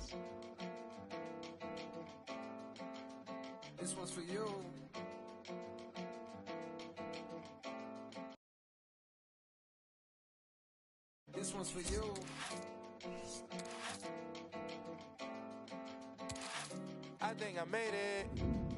This one's for you. This one's for you. I think I made it.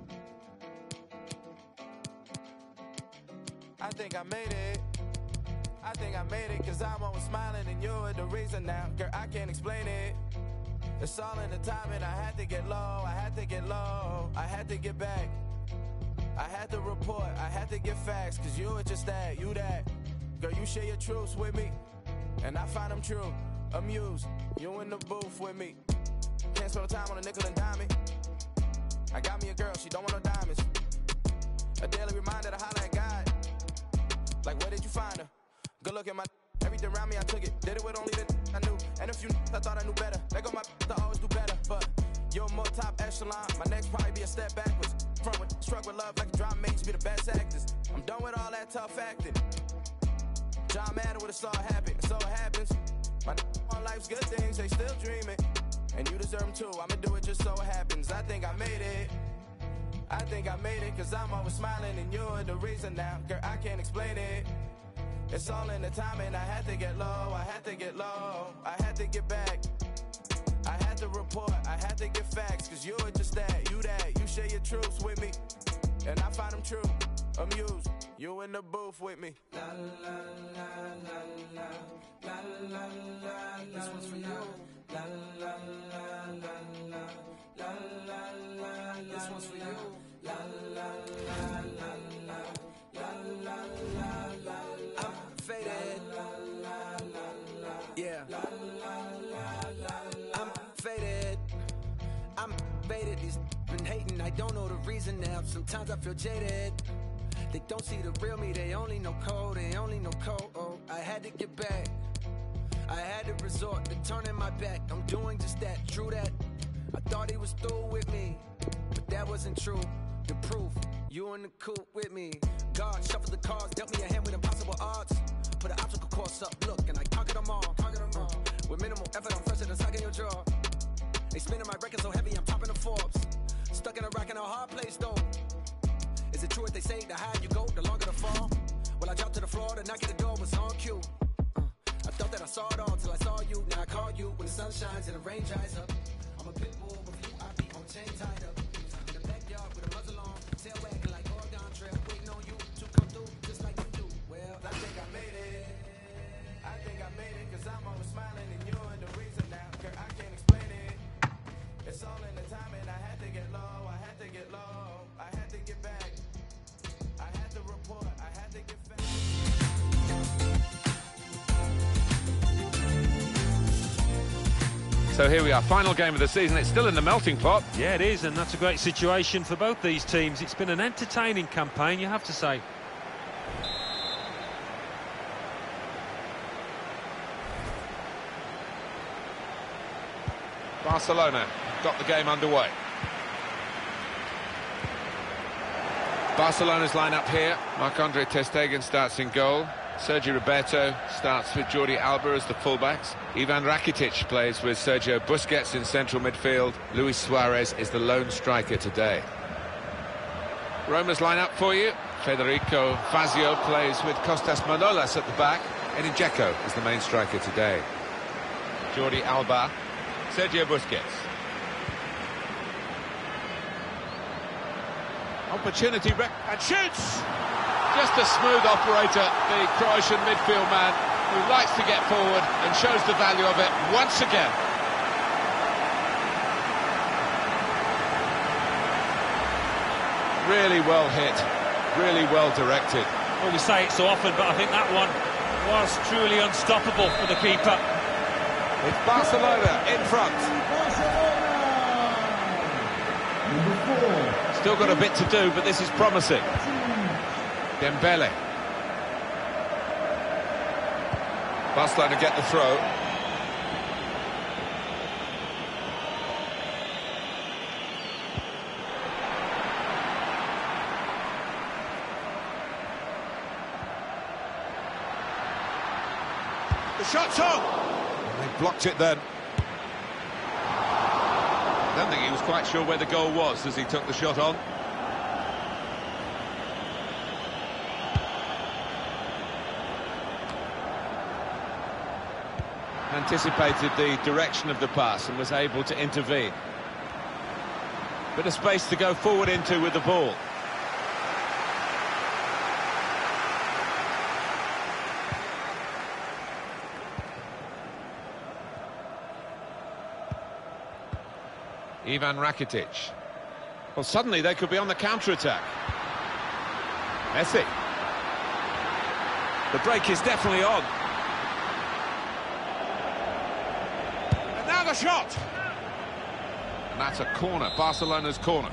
I think I made it. I think I made it, cause I'm always smiling and you're the reason now. Girl, I can't explain it. It's all in the timing. I had to get low, I had to get low, I had to get back. I had to report, I had to get facts, cause you were just that, you that. Girl, you share your truths with me, and I find them true. Amused, you in the booth with me. Can't spend no time on a nickel and dime it. I got me a girl, she don't want no diamonds. A daily reminder to holler at God. Like, where did you find her? Good look at my everything around me, I took it. Did it with only the I knew. And a few I thought I knew better. They go my to always do better. But you're more top echelon. My next probably be a step backwards. Front with, struck with love like a drama makes be the best actors. I'm done with all that tough acting. John Madden would have saw it happen. And so it happens. My on life's good things, they still dreaming. And you deserve them too. I'ma do it just so it happens. I think I made it. I think I made it, cause I'm always smiling and you're the reason now. Girl, I can't explain it. It's all in the timing. I had to get low, I had to get low, I had to get back. I had to report, I had to get facts, cause you were just that, you that. You share your truths with me, and I find them true. Amused, you in the booth with me. La la la la la la la la. This one's for you. La la la la la la la la. This one's for you. La la la la la la la la la. I'm faded. Yeah. I'm faded. I'm faded. These been hating. I don't know the reason now. Sometimes I feel jaded. They don't see the real me. They only know code. They only know code. Oh, I had to get back. I had to resort to turning my back. I'm doing just that. True that. I thought he was through with me, but that wasn't true. The proof, you in the coop with me. God shuffled the cards, dealt me a hand with impossible odds. Put an obstacle course up, look, and I conquered them all. With minimal effort, I'm fresher than sock in your jaw. They spinning my record so heavy, I'm topping the Forbes. Stuck in a rock in a hard place, though. Is it true what they say, the higher you go, the longer the fall? Well, I dropped to the floor, the knock at the door was on cue. I thought that I saw it all till I saw you. Now I call you when the sun shines and the rain dries up. I'm a pit bull with you, I be on chain tied up. In the backyard with a muzzle on, tail wagging like Oregon Trail, waiting on you to come through just like you do. Well, I think I made it. I think I made it, cause I'm always smiling and you're the reason now. Girl, I can't explain it. It's all in the timing. I had to get low, I had to get low, I had to get back. I had to report, I had to get back. So here we are, final game of the season. It's still in the melting pot. Yeah, it is, and that's a great situation for both these teams. It's been an entertaining campaign, you have to say. Barcelona got the game underway. Barcelona's lineup here. Marc-Andre ter Stegen starts in goal. Sergio Roberto starts with Jordi Alba as the fullbacks. Ivan Rakitic plays with Sergio Busquets in central midfield. Luis Suarez is the lone striker today. Roma's lineup for you. Federico Fazio plays with Kostas Manolas at the back. Edin Dzeko is the main striker today. Jordi Alba, Sergio Busquets. Opportunity and shoots! Just a smooth operator, the Croatian midfield man, who likes to get forward and shows the value of it once again. Really well hit, really well directed. Well, we say it so often, but I think that one was truly unstoppable for the keeper. It's Barcelona in front. Still got a bit to do, but this is promising. Dembele. Barcelona get the throw. The shot's on. They blocked it then. don't think he was quite sure where the goal was as he took the shot on. Anticipated the direction of the pass and was able to intervene. Bit of space to go forward into with the ball. Ivan Rakitic. Well, suddenly they could be on the counter-attack. Messi. The break is definitely on. And now the shot! And that's a corner, Barcelona's corner.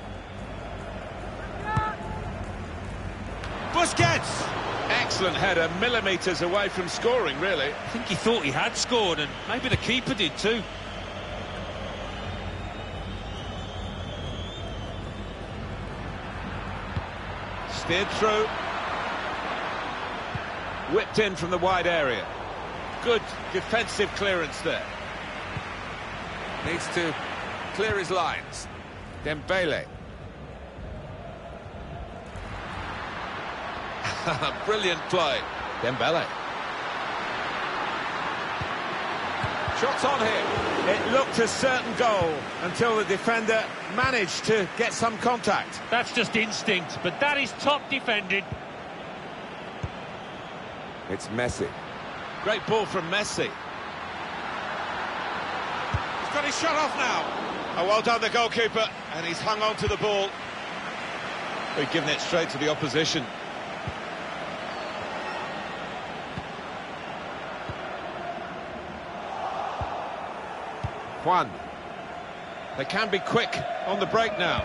Busquets! Excellent header, millimetres away from scoring, really. I think he thought he had scored, and maybe the keeper did too. Steered through. Whipped in from the wide area. Good defensive clearance there. Needs to clear his lines. Dembele. Brilliant play. Dembele. Shots on him. It looked a certain goal until the defender managed to get some contact. That's just instinct, but that is top defending. It's Messi. Great ball from Messi. He's got his shot off now. Oh, well done the goalkeeper, and he's hung on to the ball. We've given it straight to the opposition. Juan. They can be quick on the break now.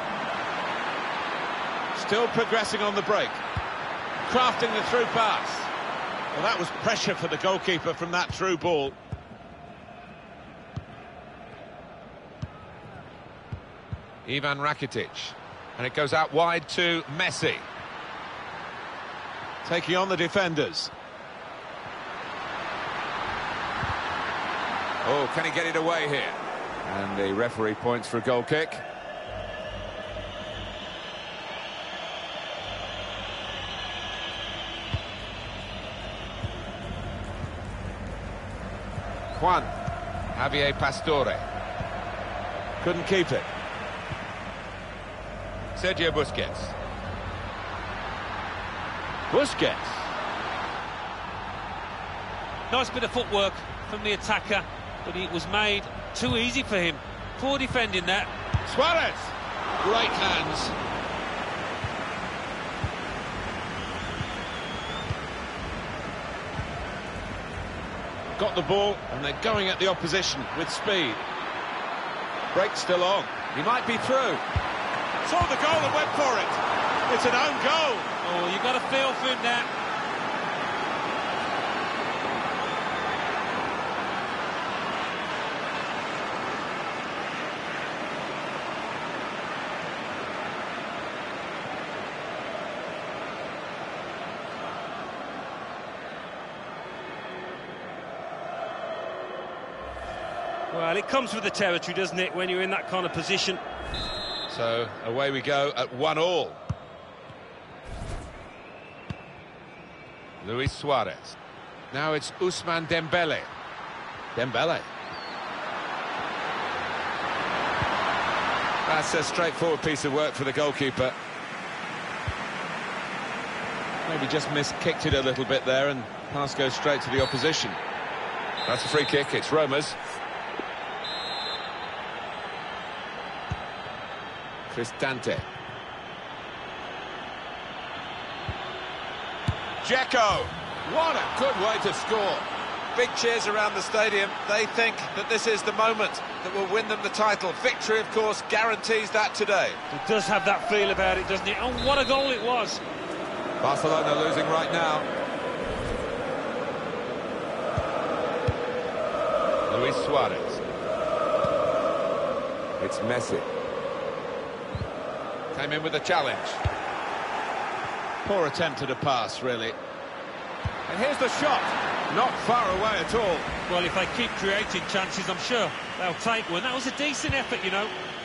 Still progressing on the break. Crafting the through pass. Well, that was pressure for the goalkeeper from that through ball. Ivan Rakitic. And it goes out wide to Messi. Taking on the defenders. Oh, can he get it away here? And the referee points for a goal kick. Juan. Javier Pastore. Couldn't keep it. Sergio Busquets. Busquets. Nice bit of footwork from the attacker, but it was made too easy for him. Poor defending that. Suarez. Great hands. Got the ball, and they're going at the opposition with speed. Break still on. He might be through. Saw the goal and went for it. It's an own goal. Oh, you've got to feel for him now. Well, it comes with the territory, doesn't it, when you're in that kind of position? So, away we go at 1-1. Luis Suarez. Now it's Ousmane Dembele. Dembele. That's a straightforward piece of work for the goalkeeper. Maybe just kicked it a little bit there, and pass goes straight to the opposition. That's a free kick, it's Roma's. Cristante. Dzeko. What a good way to score. Big cheers around the stadium. They think that this is the moment that will win them the title. Victory, of course, guarantees that today. It does have that feel about it, doesn't it? Oh, what a goal it was. Barcelona losing right now. Luis Suarez. It's Messi. Came in with a challenge. Poor attempt at a pass, really. And here's the shot. Not far away at all. Well, if they keep creating chances, I'm sure they'll take one. That was a decent effort, you know.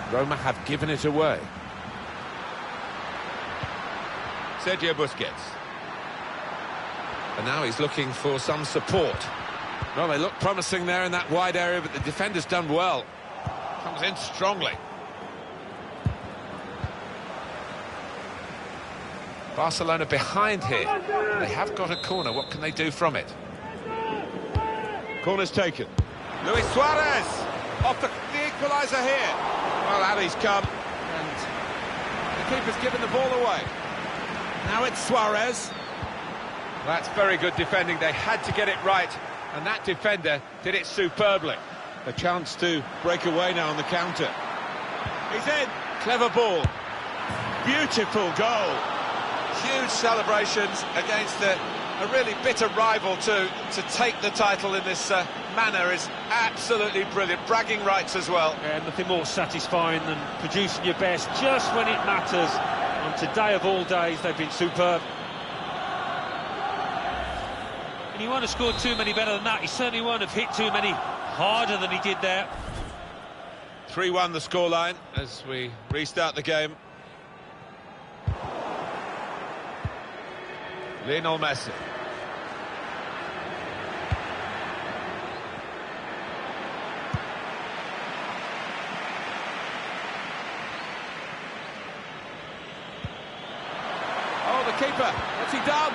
Roma have given it away. Sergio Busquets. And now he's looking for some support. Well, they look promising there in that wide area, but the defender's done well. Comes in strongly. Barcelona behind here. They have got a corner. What can they do from it? Corner's taken. Luis Suarez off the equaliser here. Well, out he's come, and the keeper's given the ball away. Now it's Suarez. That's very good defending. They had to get it right, and that defender did it superbly. A chance to break away now on the counter. He's in. Clever ball. Beautiful goal. Huge celebrations against a really bitter rival to take the title in this manner is absolutely brilliant. Bragging rights as well. Yeah, nothing more satisfying than producing your best just when it matters. On today of all days, they've been superb. And he won't have scored too many better than that. He certainly won't have hit too many harder than he did there. 3-1 the scoreline as we restart the game. Lionel Messi. Oh, the keeper. What's he done?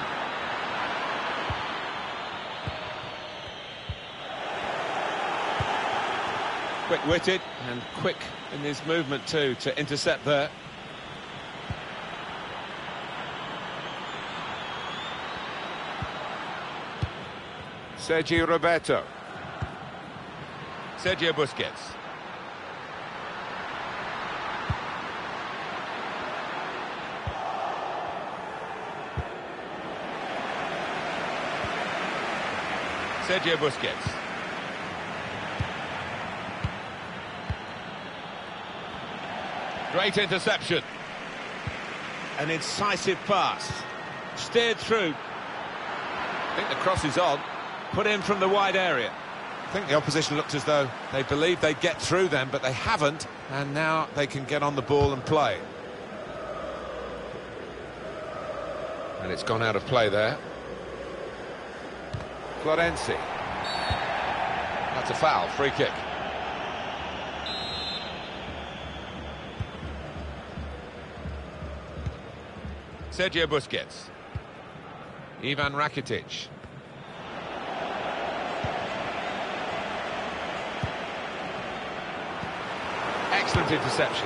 Quick-witted and quick in his movement too to intercept there. Sergio Roberto. Sergio Busquets. Sergio Busquets. Great interception. An incisive pass. Steered through. I think the cross is on. Put in from the wide area. I think the opposition looked as though they believed they'd get through them, but they haven't, and now they can get on the ball and play. And it's gone out of play there. Florenzi. That's a foul, free kick. Sergio Busquets. Ivan Rakitic. Excellent interception.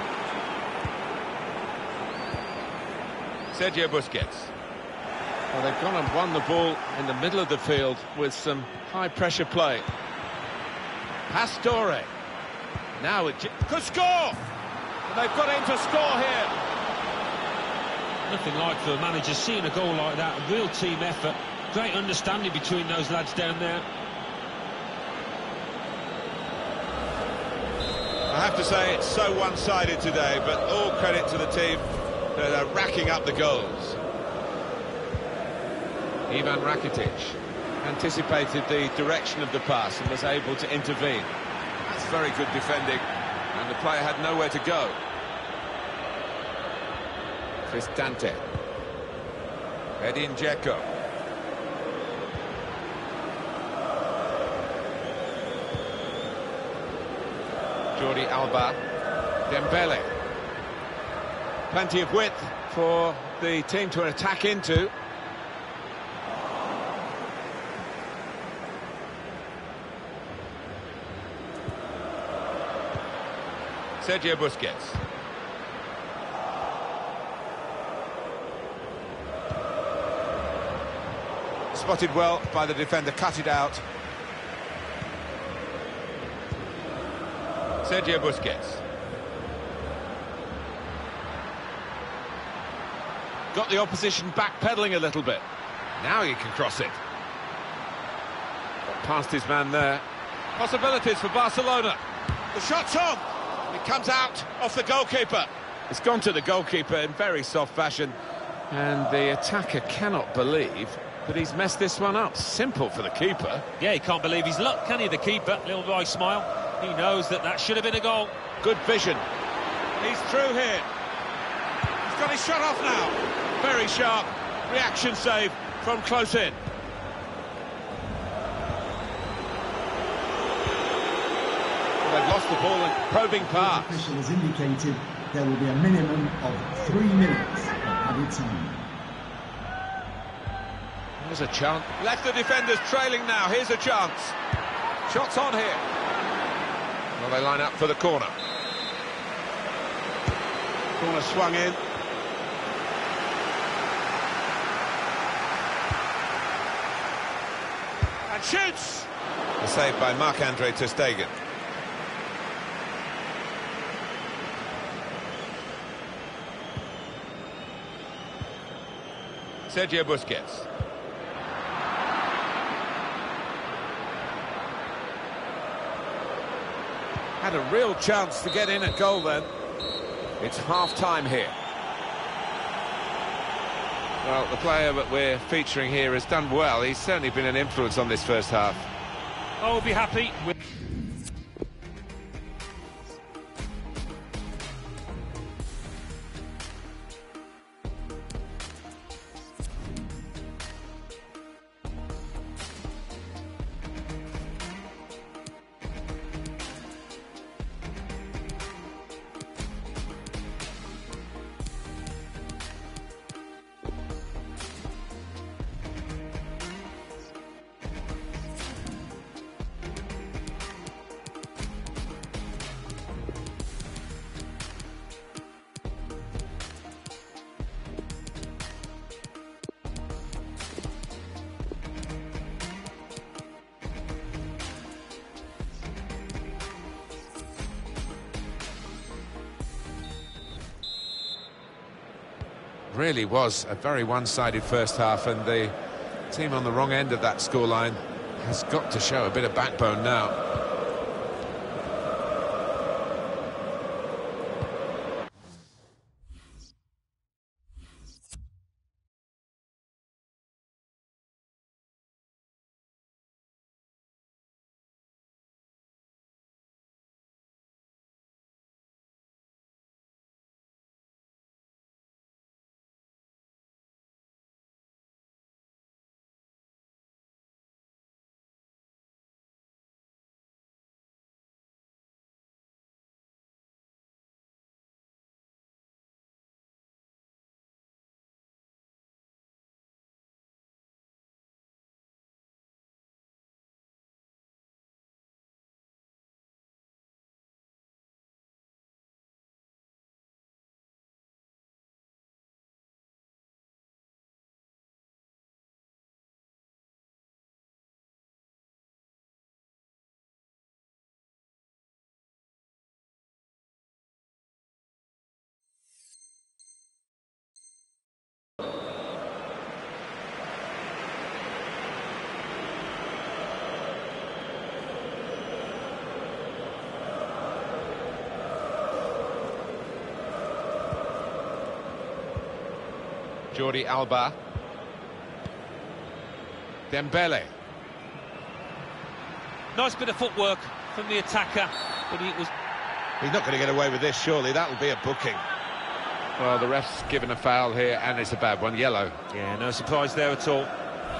Sergio Busquets. Well, they've gone and won the ball in the middle of the field with some high-pressure play. Pastore. Now it could score! And they've got in to score here. Nothing like for a manager seeing a goal like that. A real team effort. Great understanding between those lads down there. I have to say it's so one-sided today, but all credit to the team that are racking up the goals. Ivan Rakitic anticipated the direction of the pass and was able to intervene. That's very good defending, and the player had nowhere to go. Cristante. Edin Dzeko. Jordi Alba. Dembele. Plenty of width for the team to attack into. Sergio Busquets. Spotted well by the defender, cut it out. Sergio Busquets. Got the opposition backpedaling a little bit. Now he can cross it. Got past his man there. Possibilities for Barcelona. The shot's on. It comes out off the goalkeeper. It's gone to the goalkeeper in very soft fashion. And the attacker cannot believe that he's messed this one up. Simple for the keeper. Yeah, he can't believe his luck, can he, the keeper? Little wry smile. He knows that that should have been a goal. Good vision. He's through here. He's got his shot off now. Very sharp reaction save from close in. Well, they've lost the ball and probing pass. The official has indicated there will be a minimum of 3 minutes of added time. There's a chance. Left the defenders trailing now. Here's a chance. Shots on here. Well, they line up for the corner. Corner swung in. And shoots! A save by Marc-Andre ter Stegen. Sergio Busquets. Had a real chance to get in at goal then. It's half-time here. Well, the player that we're featuring here has done well. He's certainly been an influence on this first half. I'll be happy with... Really was a very one-sided first half, and the team on the wrong end of that scoreline has got to show a bit of backbone now. Jordi Alba. Dembele. Nice bit of footwork from the attacker, but it was... He's not going to get away with this, surely. That'll be a booking. Well, the ref's given a foul here, and it's a bad one, yellow. Yeah, no surprise there at all.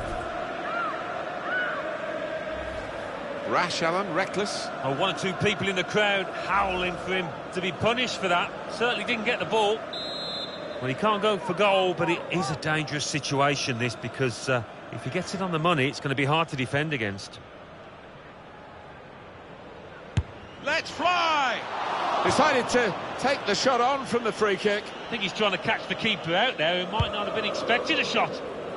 Rash, Alan, reckless. Oh, one or two people in the crowd howling for him to be punished for that. Certainly didn't get the ball. Well, he can't go for goal, but it is a dangerous situation, this, because if he gets it on the money, it's going to be hard to defend against. Let's fly! Decided to take the shot on from the free kick. I think he's trying to catch the keeper out there, who might not have been expecting a shot.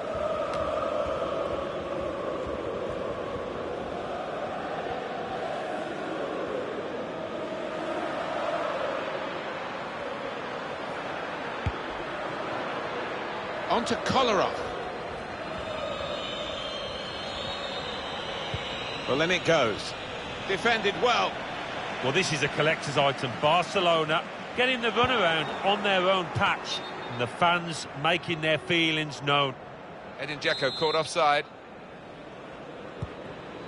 On to Kolarov. Well, in it goes. Defended well. Well, this is a collector's item. Barcelona getting the runaround on their own patch, and the fans making their feelings known. Edin Dzeko caught offside.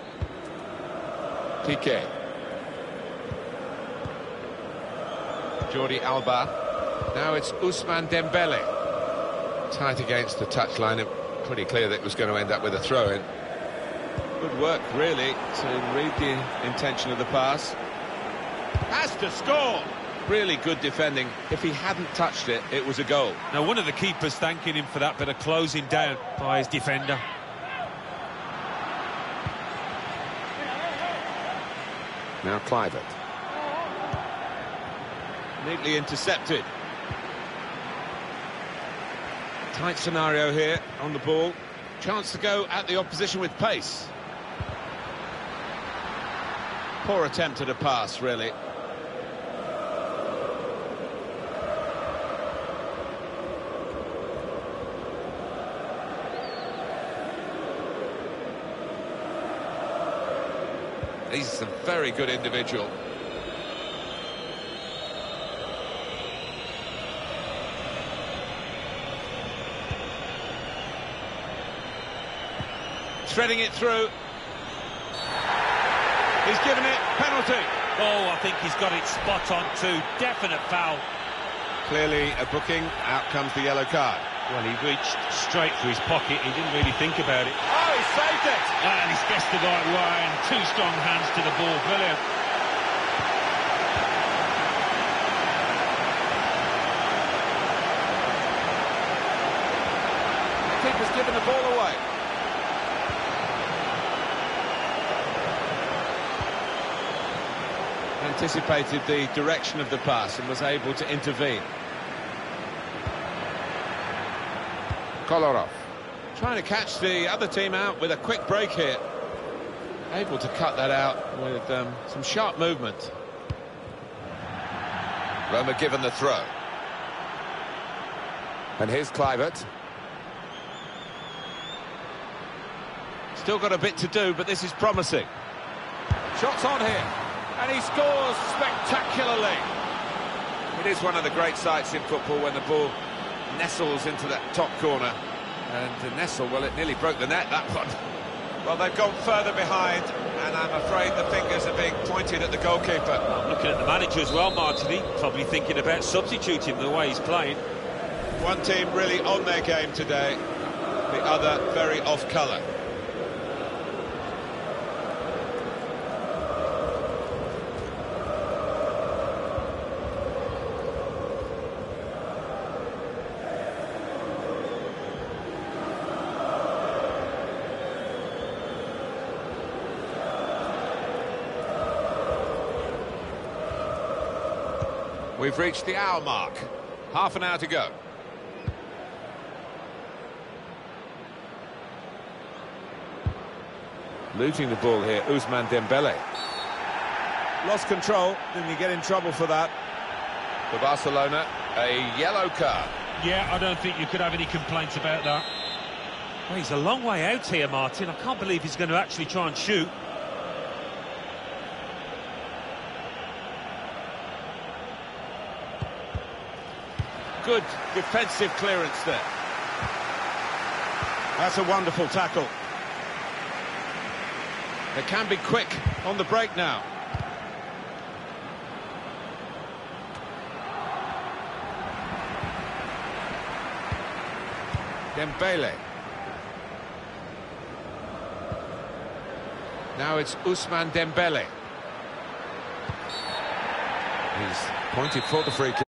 Piqué. Jordi Alba. Now it's Ousmane Dembele. Tight against the touchline. It pretty clear that it was going to end up with a throw-in. Good work, really, to read the intention of the pass. Has to score! Really good defending. If he hadn't touched it, it was a goal. Now, one of the keepers thanking him for that bit of closing down by his defender. Now Kluivert. Neatly intercepted. Tight scenario here on the ball. Chance to go at the opposition with pace. Poor attempt at a pass, really. He's a very good individual. Threading it through. He's given it. Penalty. Oh, I think he's got it spot on too. Definite foul. Clearly a booking. Out comes the yellow card. Well, he reached straight for his pocket. He didn't really think about it. Oh, he saved it! And he's guessed the right way, and two strong hands to the ball. Brilliant. The keeper's given the ball away. Anticipated the direction of the pass and was able to intervene. Kolarov trying to catch the other team out with a quick break here. Able to cut that out with some sharp movement. Roma given the throw. And here's Kluivert. Still got a bit to do, but this is promising. Shots on here. And he scores spectacularly. It is one of the great sights in football when the ball nestles into that top corner. And to nestle, well, it nearly broke the net, that one. Well, they've gone further behind, and I'm afraid the fingers are being pointed at the goalkeeper. I'm looking at the manager as well, Martin. Probably thinking about substituting the way he's playing. One team really on their game today, the other very off colour. We've reached the hour mark. Half an hour to go. Losing the ball here, Ousmane Dembele. Lost control, didn't he get in trouble for that? For Barcelona, a yellow card. Yeah, I don't think you could have any complaints about that. Well, he's a long way out here, Martin. I can't believe he's going to actually try and shoot. Good defensive clearance there. That's a wonderful tackle. They can be quick on the break now. Dembele. Now it's Ousmane Dembele. He's pointed for the free kick.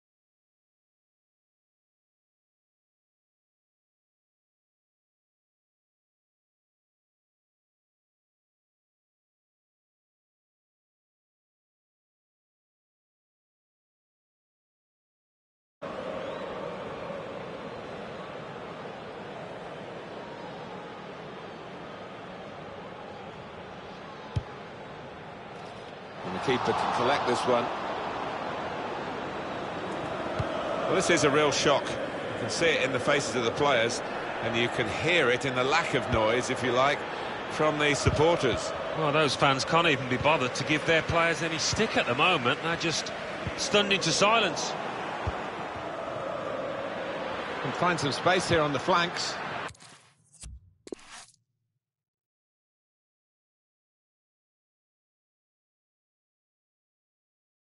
And the keeper can collect this one. Well, this is a real shock. You can see it in the faces of the players, and you can hear it in the lack of noise, if you like, from the supporters. Well, those fans can't even be bothered to give their players any stick at the moment. They're just stunned into silence. Can find some space here on the flanks.